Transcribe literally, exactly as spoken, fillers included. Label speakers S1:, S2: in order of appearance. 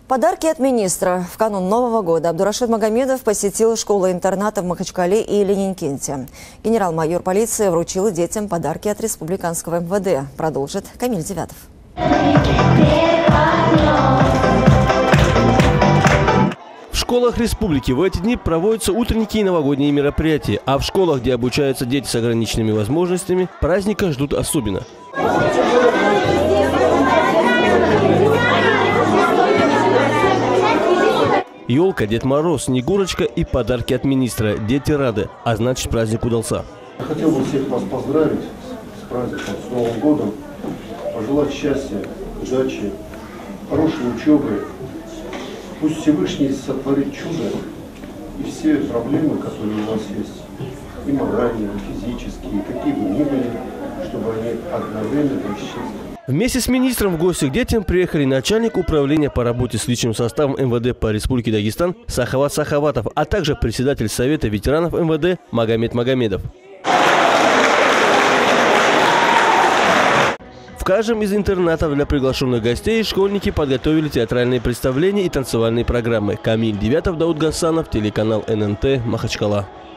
S1: Подарки от министра. В канун Нового года Абдурашид Магомедов посетил школы-интерната в Махачкале и Ленинкенте. Генерал-майор полиции вручил детям подарки от республиканского эм вэ дэ. Продолжит Камиль Девятов.
S2: В школах республики в эти дни проводятся утренники и новогодние мероприятия, а в школах, где обучаются дети с ограниченными возможностями, праздника ждут особенно. Елка, Дед Мороз, Снегурочка и подарки от министра. Дети рады, а значит, праздник удался.
S3: Я хотел бы всех вас поздравить с праздником, с Новым годом, пожелать счастья, удачи, хорошей учебы. Пусть Всевышний сотворит чудо, и все проблемы, которые у вас есть, и моральные, и физические, какие бы ни были, чтобы они одновременно исчезли.
S2: Вместе с министром в гости к детям приехали начальник управления по работе с личным составом эм вэ дэ по Республике Дагестан Сахават Сахаватов, а также председатель Совета ветеранов эм вэ дэ Магомед Магомедов. В каждом из интернатов для приглашенных гостей школьники подготовили театральные представления и танцевальные программы. Камиль Девятов, Дауд Гасанов, телеканал эн эн тэ, Махачкала.